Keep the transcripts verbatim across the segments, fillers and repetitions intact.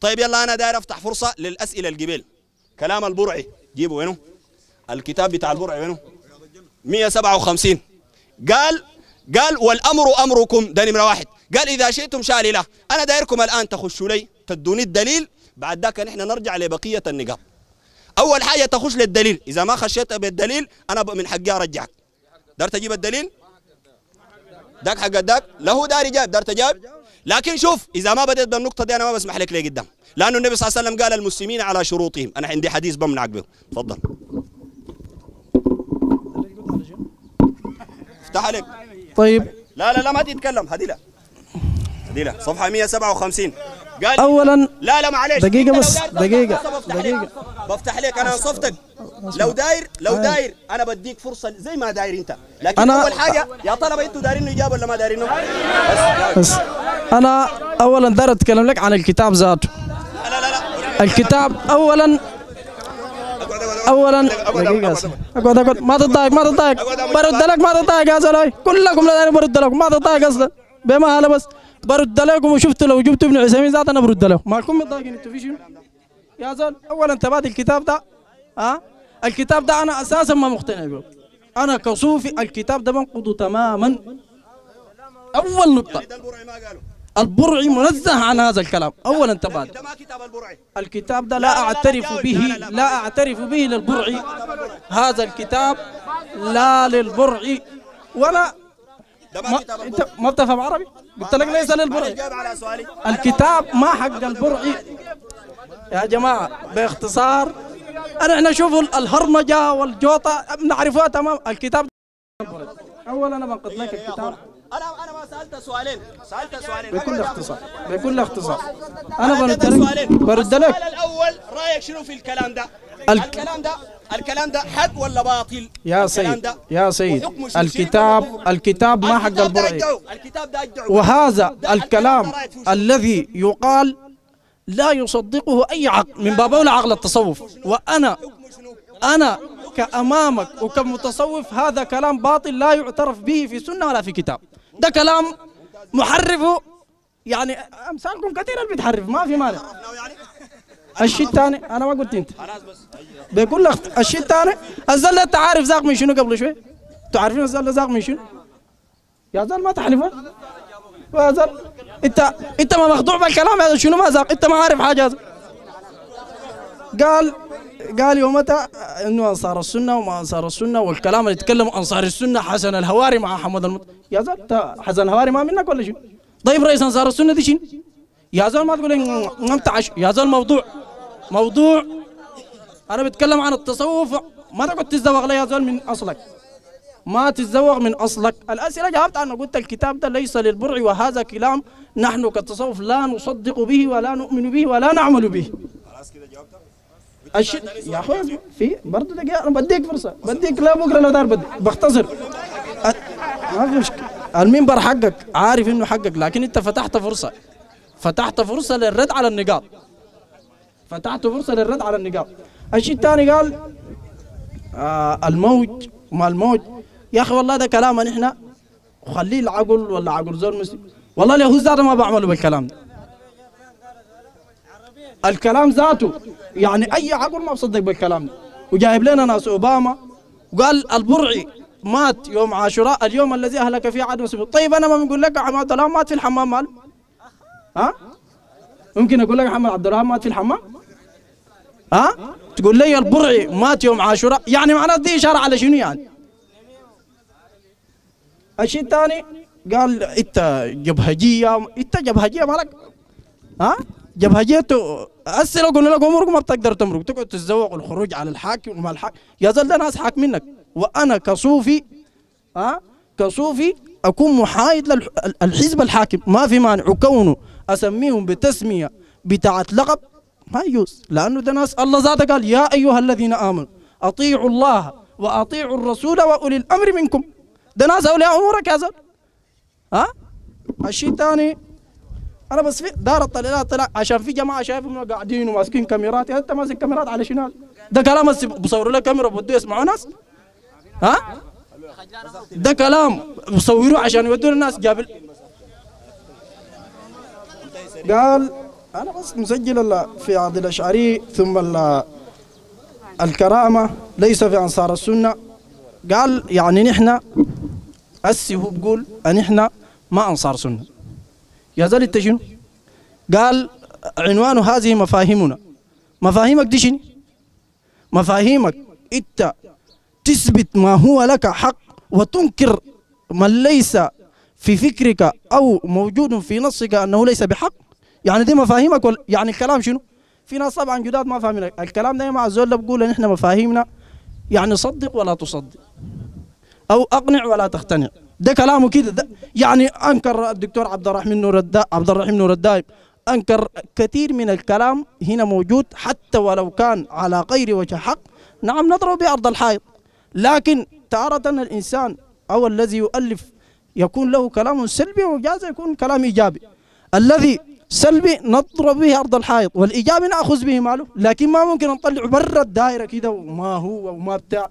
طيب يلا أنا داير أفتح فرصة للأسئلة القبيل. كلام البرعي جيبوا وينه؟ الكتاب بتاع البرعي وينه؟ مئة وسبعة وخمسين. قال قال والأمر أمركم، ده نمرة واحد. قال إذا شئتم شاللة. أنا دايركم الآن تخشوا لي تدوني الدليل، بعد ذاك نحن نرجع لبقية النقاط. أول حاجة تخش للدليل، إذا ما خشيت بالدليل أنا من حقي أرجعك. دارت تجيب الدليل؟ داك حق داك له داري جاب، دارت جاب. لكن شوف إذا ما بدأت بالنقطة دي أنا ما بسمح لك لي قدام، لأنه النبي صلى الله عليه وسلم قال المسلمين على شروطهم. أنا عندي حديث بمنعك به. تفضل. افتح عليك. طيب لا لا لا ما تتكلم. هدي لا هدي لا صفحة مئة وسبعة وخمسين. قال اولا لا لا معلش دقيقة بس دقيقة دقيقة بفتح لك أنا صفتك. لو داير لو داير أنا بديك فرصة زي ما داير أنت، لكن أنا أول حاجة يا طلبة أنتوا دايرين إجابة ولا ما دايرينه؟ بس انا اولا داير اتكلم لك عن الكتاب ذاته. لا لا لا الكتاب اولا اولا دقيقة اقعد اقعد ما تضايق ما تضايق برد لك ما تضايق يا زلمه كلكم لا برد لكم ما تضايق اصلا بما هلا بس برد لكم. وشفت لو جبت ابن عثيمين ذات انا برد له مالكم متضايقين انتوا في شنو يا زول. اولا تبادل الكتاب ده ها الكتاب ده انا اساسا ما مقتنع به. انا كصوفي الكتاب ده بنقضه تماما. اول نقطة البرعي منزه عن هذا الكلام. اولا تبادل ده ما كتاب البرعي. الكتاب ده لا اعترف به لا اعترف به للبرعي. هذا الكتاب لا للبرعي ولا ما انت ما بتفهم عربي؟ قلت لك ليس للبرعي. الكتاب ما حق البرعي يا جماعة. باختصار أنا احنا نشوف الهرمجة والجوطة نعرفها تمام. الكتاب أولا أنا بنقد لك الكتاب. أنا أنا ما سألت سؤالين سألت سؤالين بكل اختصار بكل اختصار. أنا برد لك برد لك. السؤال الأول رأيك شنو في الكلام ده؟ الكلام ده الكلام ده حق ولا باطل؟ يا سيد يا سيد الكتاب الكتاب ما حق البرعي. الكتاب ده أجدعه. وهذا الكلام الذي يقال لا يصدقه أي عقل من باب أولى عقل التصوف. وأنا أنا كأمامك وكمتصوف هذا كلام باطل لا يعترف به في سنة ولا في كتاب. ده كلام محرفه يعني أمثالكم كثير اللي بتحرف ما في مانع. الشيء الثاني أنا ما قلت أنت بقول لك الشيء الثاني الزل أنت عارف زاق من شنو قبل شوي؟ تعرفين الزل زاق من شنو؟ يا زل ما تحلفه يا زل أنت أنت ما مخدوع بالكلام هذا شنو ما زاق أنت ما عارف حاجة هذا. قال قال يومتها انه انصار السنه وما انصار السنه والكلام اللي يتكلموا انصار السنه حسن الهواري مع حمد المط. يا زول حسن الهواري ما منك ولا شنو؟ طيب رئيس انصار السنه دي شنو؟ يا زول ما تقول انت عش يا زول موضوع موضوع انا بتكلم عن التصوف ما تقعد تتزوغ لي يا زول من اصلك ما تتزوغ من اصلك. الاسئله جاوبت عنها قلت الكتاب ده ليس للبرع وهذا كلام نحن كتصوف لا نصدق به ولا نؤمن به ولا نعمل به. خلاص كده جاوبت؟ الش... يا اخوي في برضه دقيقة انا بديك فرصة بديك لا بكره لو دار بدي بختصر أ... ما في مشكلة. المنبر حقك عارف انه حقك لكن انت فتحت فرصة فتحت فرصة للرد على النقاط فتحت فرصة للرد على النقاط. الشيء الثاني قال آه الموج وما الموج يا اخي والله ده كلامنا نحن وخليه العقل ولا عقل زول مسلم والله اليهود ذاته ما بعملوا بالكلام ده. الكلام ذاته يعني اي عقل ما بصدق بالكلام ده. وجايب لنا ناس اوباما وقال البرعي مات يوم عاشوراء اليوم الذي اهلك فيه عاد مسلم. طيب انا ما بنقول لك محمد عبد الرحمن مات في الحمام مال ها ممكن اقول لك محمد عبد الرحمن مات في الحمام ها تقول لي البرعي مات يوم عاشوراء يعني معناته دي اشاره على شنو يعني؟ الشيء الثاني قال انت جبهجيه انت جبهجيه مالك ها جبهجيه هسه لو قلنا لك عمرك ما بتقدر تمرق تقعد تتزوق الخروج على الحاكم وما الحاكم يا زول ده ناس حاكمينك. وانا كصوفي ها كصوفي اكون محايد للحزب الحاكم ما في مانع وكونه اسميهم بتسميه بتاعت لقب ما يجوز لانه ده ناس الله ذاته قال يا ايها الذين امنوا اطيعوا الله واطيعوا الرسول واولي الامر منكم. ده ناس اولياء امورك يا زول ها. الشيء الثاني انا بس في دار الطلع طلع عشان في جماعه شايفهم قاعدين وماسكين كاميرات يا انت ماسك كاميرات على شنو؟ ده كلام بصوروا لك كاميرا بده يسمعوا ناس ها ده كلام بصوروه عشان يودوا الناس. جاب قال أنا بس مسجل في عبد الأشعري ثم الكرامة ليس في أنصار السنة. قال يعني نحن أسي هو بقول أن إحنا ما أنصار سنة. يا زال أنت شنو؟ قال عنوان هذه مفاهيمنا. مفاهيمك دي شنو؟ مفاهيمك أنت تثبت ما هو لك حق وتنكر من ليس في فكرك أو موجود في نصك أنه ليس بحق. يعني دي مفاهيمك ولا يعني الكلام شنو؟ في ناس طبعا جداد ما فاهمين الكلام ده. مع الزول بقول ان احنا مفاهيمنا يعني صدق ولا تصدق او اقنع ولا تقتنع. ده كلامه كده. يعني انكر الدكتور عبد الرحمن نور الدا عبد الرحيم نور الدايب انكر كثير من الكلام هنا موجود حتى ولو كان على غير وجه حق. نعم نضرب بأرض الحائط، لكن تارة الانسان او الذي يؤلف يكون له كلام سلبي وجاز يكون كلام ايجابي. الذي سلبي نضرب به أرض الحائط والإيجابي نأخذ به ماله، لكن ما ممكن نطلع برا الدائرة كده وما هو وما بتاع.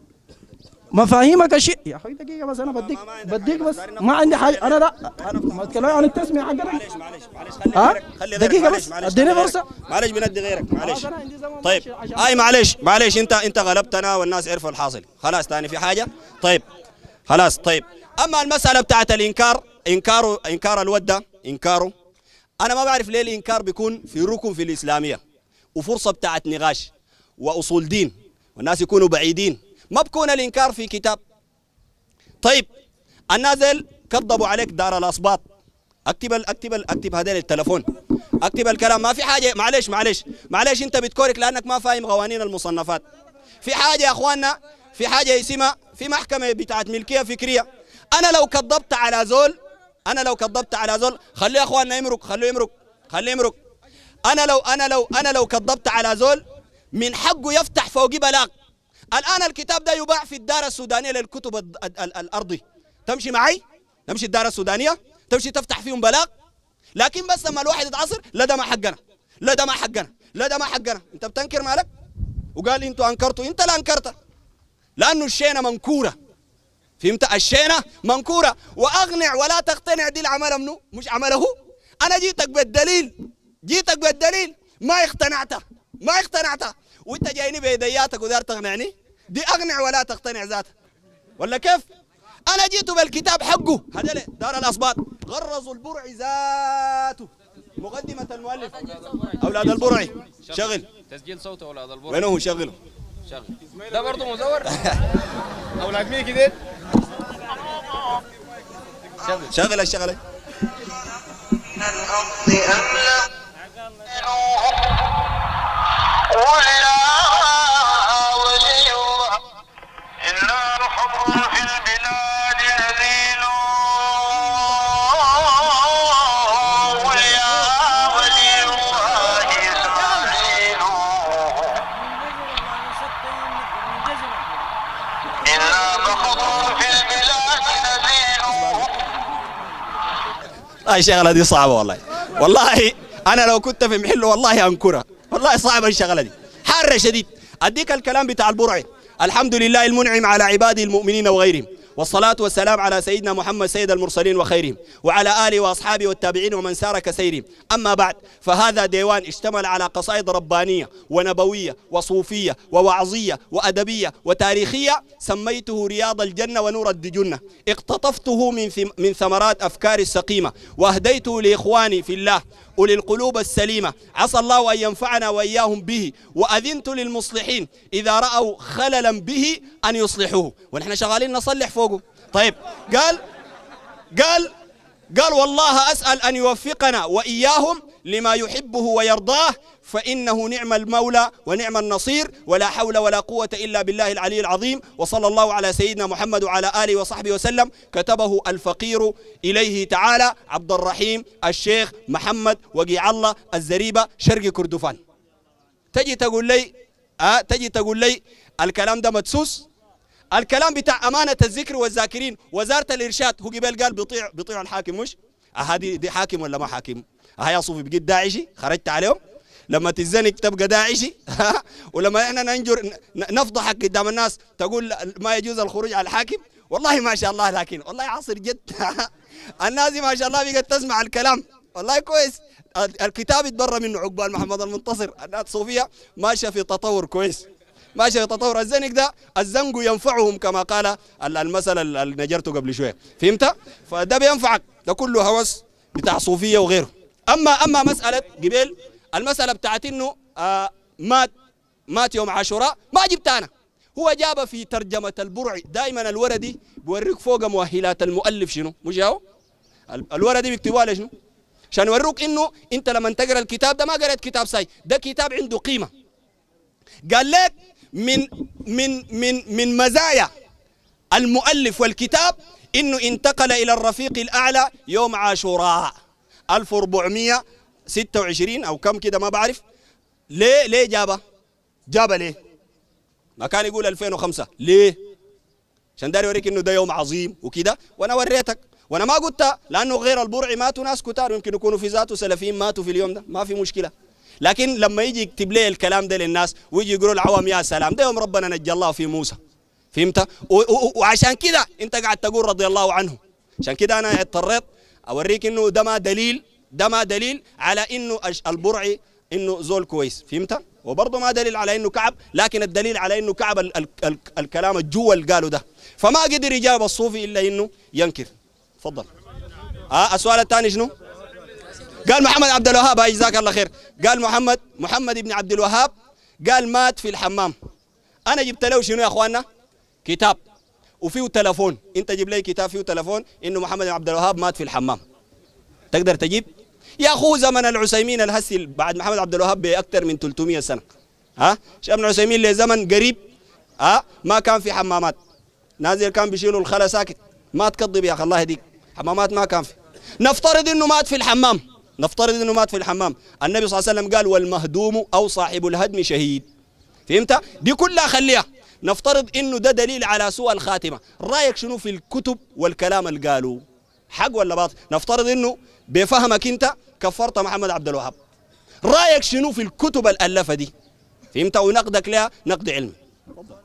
مفاهيمك شيء يا أخي. دقيقة بس أنا بديك بديك بس ما عندي حاجة. أنا لا ما أتكلم عن التسمية حقنا. معلش معلش معلش خلي خلي دقيقة بس اديني فرصة. معلش بندي غيرك معلش. طيب أي معلش معلش أنت أنت غلبتنا والناس عرفوا الحاصل. خلاص ثاني في حاجة. طيب خلاص. طيب أما المسألة بتاعت الإنكار، إنكاره إنكار الودة إنكاره، أنا ما بعرف ليه الإنكار بيكون في ركن في الإسلامية وفرصة بتاعت نقاش وأصول دين والناس يكونوا بعيدين، ما بكون الإنكار في كتاب. طيب النازل كذبوا عليك دار الأصباط، أكتب ال أكتب ال أكتب هذا التلفون، أكتب الكلام. ما في حاجة. معلش معلش معلش أنت بتكورك لأنك ما فاهم قوانين المصنفات. في حاجة يا أخواننا، في حاجة اسمها في محكمة بتاعت ملكية فكرية. أنا لو كذبت على زول أنا لو كذبت على زول خليه يا أخواننا يمرق، خليه يمرق خليه يمرق. أنا لو أنا لو أنا لو كذبت على زول من حقه يفتح فوقي بلاغ. الآن الكتاب ده يباع في الدار السودانية للكتب ال ال ال الأرضي. تمشي معي؟ تمشي الدار السودانية تمشي تفتح فيهم بلاغ. لكن بس لما الواحد يتعصر لا ده ما حقنا، لا ده ما حقنا، لا ده ما حقنا. أنت بتنكر مالك؟ وقال أنتوا أنكرتوا. أنت لا أنكرت لأنه الشينة منكورة. فهمت؟ الشينة منكورة. وأغنع ولا تقتنع دي العمل منه مش عمله. أنا جيتك بالدليل جيتك بالدليل ما اقتنعت ما اقتنعت وانت جايني بيدياتك ودار تقنعني. دي أغنع ولا تقتنع ذاتها ولا كيف؟ أنا جيت بالكتاب حقه هذا دار الأصباط غرزوا البرعي ذاته. مقدمة المؤلف أولاد البرعي. شغل تسجيل صوت أولاد البرعي. وينه هو؟ شغله شغل. ده برضه مزور أولاد مين كده؟ شغل شغل الشغله. هاي الشغله دي صعبه والله. والله انا لو كنت في محله والله انكرها. والله صعبه الشغله دي، حاره شديد. اديك الكلام بتاع البرعي. الحمد لله المنعم على عباده المؤمنين وغيرهم، والصلاة والسلام على سيدنا محمد سيد المرسلين وخيرهم، وعلى آله وأصحابه والتابعين ومن سار كسيرهم. أما بعد، فهذا ديوان اشتمل على قصائد ربانية ونبوية وصوفية ووعظية وأدبية وتاريخية، سميته رياض الجنة ونور الدجنة. اقتطفته من من ثمرات أفكار السقيمة، وأهديته لإخواني في الله أولي القلوب السليمة، عسى الله أن ينفعنا وإياهم به. وأذنت للمصلحين إذا رأوا خللا به أن يصلحوه. ونحن شغالين نصلح فوقه. طيب قال قال قال والله أسأل أن يوفقنا وإياهم لما يحبه ويرضاه، فإنه نعم المولى ونعم النصير، ولا حول ولا قوة إلا بالله العلي العظيم. وصلى الله على سيدنا محمد وعلى آله وصحبه وسلم. كتبه الفقير إليه تعالى عبد الرحيم الشيخ محمد وقيع الله الزريبة شرقي كردفان. تجي تقول لي آه تجي تقول لي الكلام ده مدسوس. الكلام بتاع أمانة الذكر والذاكرين وزارة الإرشاد هو قبل قال بيطيع بيطيع الحاكم. مش هذه دي حاكم ولا ما حاكم؟ ها يا صوفي بقيت داعشي خرجت عليهم. لما تزنك تبقى داعشي ولما احنا ننجر نفضحك قدام الناس تقول ما يجوز الخروج على الحاكم. والله ما شاء الله، لكن والله عصر جد الناس ما شاء الله بقت تسمع الكلام. والله كويس. الكتاب يتبرى منه عقبال محمد المنتصر. الناس الصوفية ماشية في تطور كويس، ماشية في تطور. الزنق ده الزنق ينفعهم كما قال المثل اللي نجرته قبل شوية، فهمت؟ فده بينفعك، ده كله هوس بتاع صوفية وغيره. أما أما مسألة قبل المسألة بتاعت إنه آه مات مات يوم عاشوراء، ما جبت أنا، هو جاب في ترجمة البرعي. دائما الوردي بيوريك فوق مؤهلات المؤلف شنو، مش هو الوردي بيكتبوها لشنو؟ عشان يوروك انه انت لما تقرا الكتاب ده ما قريت كتاب ساي، ده كتاب عنده قيمه. قال لك من من من من مزايا المؤلف والكتاب انه انتقل الى الرفيق الاعلى يوم عاشوراء ألف وأربعمئة وستة وعشرين او كم كده ما بعرف. ليه ليه جابه؟ جابه ليه؟ ما كان يقول ألفين وخمسة ليه؟ عشان داري يوريك انه ده يوم عظيم وكده. وانا وريتك وانا ما قلت لانه غير البرعي ماتوا ناس كتار يمكن يكونوا في ذاته سلفيين ماتوا في اليوم ده، ما في مشكله. لكن لما يجي يكتب لي الكلام ده للناس ويجي يقولوا العوام يا سلام ده يوم ربنا نجى الله في موسى، فهمت؟ وعشان كده انت قاعد تقول رضي الله عنه. عشان كده انا اضطريت اوريك انه ده ما دليل، ده ما دليل على انه البرعي انه زول كويس، فهمت؟ وبرضه ما دليل على انه كعب، لكن الدليل على انه كعب ال ال ال الكلام الجوا اللي قالوا ده. فما قدر يجاوب الصوفي الا انه ينكر. تفضل. اه السؤال الثاني شنو؟ قال محمد عبد الوهاب، هاي جزاك الله خير. قال محمد محمد بن عبد الوهاب قال مات في الحمام. انا جبت له شنو يا اخواننا؟ كتاب وفيه تلفون. انت جيب لي كتاب فيه تلفون انه محمد بن عبد الوهاب مات في الحمام. تقدر تجيب؟ يا اخو زمن العثيمين الهسي بعد محمد عبد الوهاب باكثر من ثلاثمئة سنه. ها؟ شيخ ابن العثيمين لزمن قريب ها ما كان في حمامات. نازل كان بيشيلوا الخلا ساكت. ما تكذب يا اخي الله يهديك. حمامات ما كان في. نفترض انه مات في الحمام، نفترض انه مات في الحمام. النبي صلى الله عليه وسلم قال والمهدوم او صاحب الهدم شهيد. فهمت؟ دي كلها خليها. نفترض انه ده دليل على سوء الخاتمه. رايك شنو في الكتب والكلام اللي قالوا؟ حق ولا باطل؟ نفترض انه بفهمك انت كفرت محمد عبد الوهاب. رايك شنو في الكتب الالفه دي؟ فهمت؟ ونقدك لها نقد علمي.